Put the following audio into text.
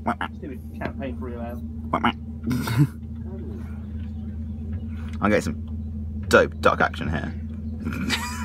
Stupid campaign for real ale. I'm getting some dope duck action here.